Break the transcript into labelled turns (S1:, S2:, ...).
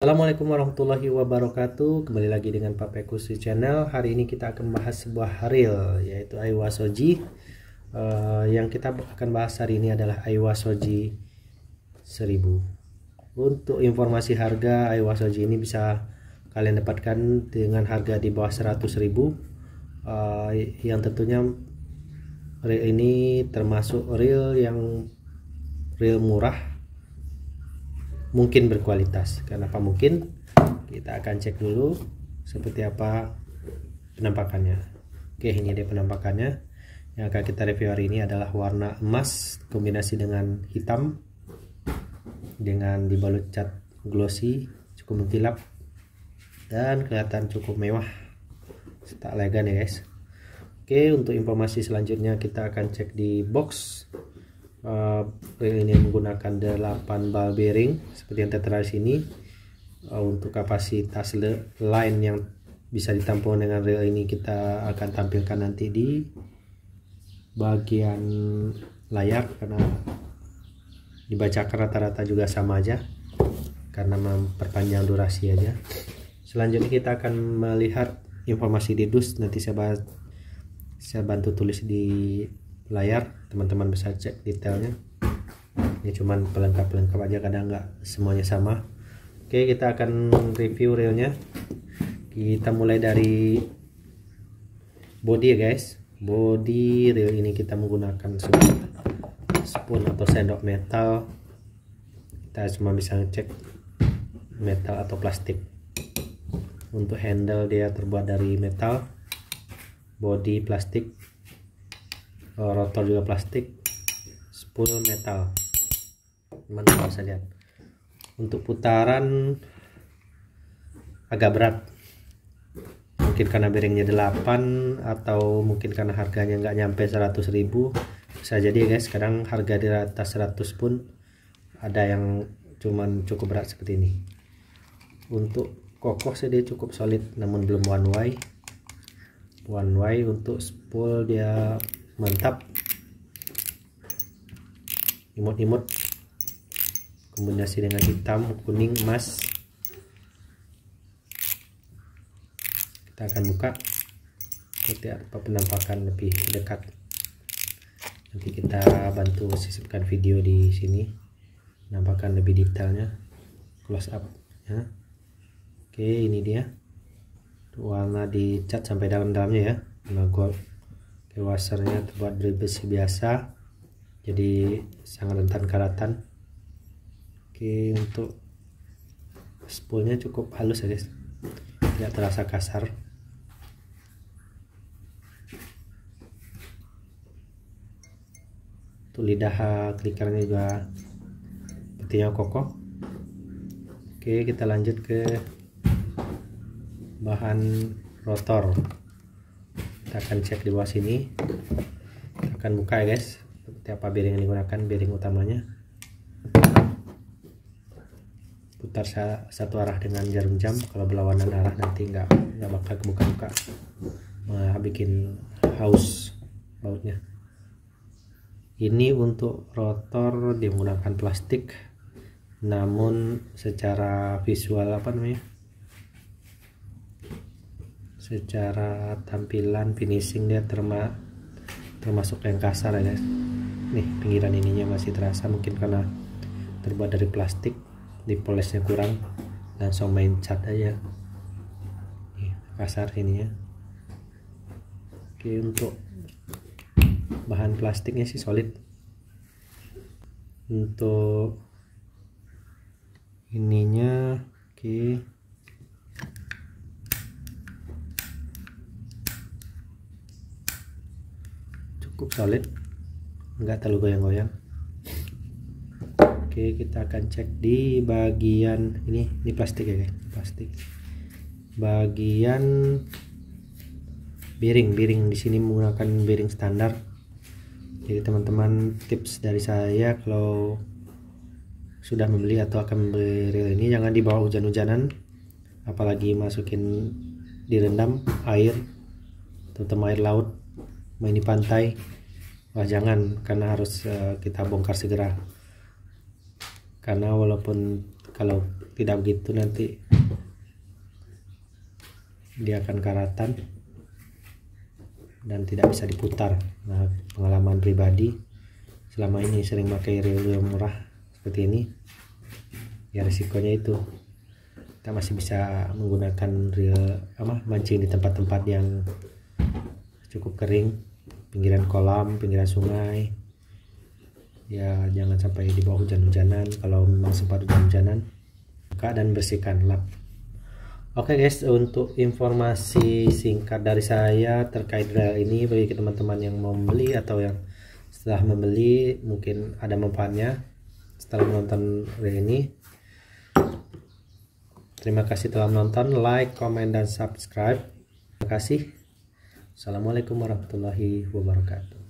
S1: Assalamualaikum warahmatullahi wabarakatuh. Kembali lagi dengan Pak Pekusi Channel. Hari ini kita akan bahas sebuah reel, yaitu Aiwa Shoji. Yang kita akan bahas hari ini adalah Aiwa Shoji 1000. Untuk informasi harga Aiwa Shoji ini bisa kalian dapatkan dengan harga di bawah 100.000. Yang tentunya reel ini termasuk reel yang murah, mungkin berkualitas. Kenapa mungkin? Kita akan cek dulu seperti apa penampakannya. Oke, ini dia penampakannya. Yang akan kita review hari ini adalah warna emas kombinasi dengan hitam dengan dibalut cat glossy, cukup mengkilap dan kelihatan cukup mewah, tak elegan ya guys. Oke, untuk informasi selanjutnya kita akan cek di box. Reel ini menggunakan 8 ball bearing seperti yang tertera di sini. Untuk kapasitas line yang bisa ditampung dengan reel ini kita akan tampilkan nanti di bagian layar, karena dibacakan rata-rata juga sama aja karena memperpanjang durasi aja. Selanjutnya kita akan melihat informasi di dus, nanti saya bantu tulis di layar, teman-teman bisa cek detailnya. Ini cuman pelengkap aja, kadang nggak semuanya sama. Oke, kita akan review reelnya. Kita mulai dari body ya guys. Body reel ini kita menggunakan spoon atau sendok metal. Kita cuma bisa ngecek metal atau plastik. Untuk handle dia terbuat dari metal, body plastik, rotor juga plastik, spool metal. Teman-teman bisa lihat. Untuk putaran agak berat, mungkin karena bearingnya 8 atau mungkin karena harganya nggak nyampe 100.000. Bisa jadi guys, kadang harga di atas 100 pun ada yang cuman cukup berat seperti ini. Untuk kokoh sih dia cukup solid, namun belum one way. Untuk spool dia mantap, imut-imut kombinasi dengan hitam, kuning, emas. Kita akan buka seperti apa penampakan lebih dekat. Nanti kita bantu sisipkan video di sini, penampakan lebih detailnya, close up ya. Oke, ini dia warna dicat sampai dalam-dalamnya ya, warna gold. Wassernya terbuat dari besi biasa, jadi sangat rentan karatan. Oke, untuk spoolnya cukup halus ya guys, tidak terasa kasar. Untuk lidah klikernya juga sepertinya kokoh. Oke, kita lanjut ke bahan rotor. Kita akan cek di bawah sini. Kita akan buka ya guys, seperti apa bearing yang digunakan. Bearing utamanya putar satu arah dengan jarum jam. Kalau berlawanan arah nanti nggak bakal kebuka-buka, bikin haus bautnya. Ini untuk rotor dia menggunakan plastik, namun secara visual secara tampilan finishing dia termasuk yang kasar ya guys. Nih, pinggiran ininya masih terasa, mungkin karena terbuat dari plastik, dipolesnya kurang, langsung main cat aja. Nih, kasar ininya. Oke, untuk bahan plastiknya sih solid. Untuk ininya oke, cukup solid, enggak terlalu goyang-goyang. Oke, kita akan cek di bagian ini plastik ya guys, plastik. Bagian bearing di sini menggunakan bearing standar. Jadi teman-teman, tips dari saya kalau sudah membeli atau akan membeli reel ini, jangan dibawa hujan-hujanan, apalagi masukin direndam air, terutama air laut, main di pantai. Wah, jangan, karena harus kita bongkar segera. Karena walaupun Kalau tidak begitu nanti dia akan karatan dan tidak bisa diputar. Nah, pengalaman pribadi selama ini sering pakai reel murah seperti ini, ya risikonya itu kita masih bisa menggunakan reel mancing di tempat-tempat yang cukup kering, pinggiran kolam, pinggiran sungai. Ya jangan sampai di bawah hujan-hujanan. Kalau memang sempat hujan-hujanan, buka dan bersihkan lap. Oke guys, untuk informasi singkat dari saya terkait reel ini bagi teman-teman yang mau membeli atau yang setelah membeli mungkin ada manfaatnya setelah menonton reel ini. Terima kasih telah menonton, like, komen, dan subscribe. Terima kasih. Assalamualaikum warahmatullahi wabarakatuh.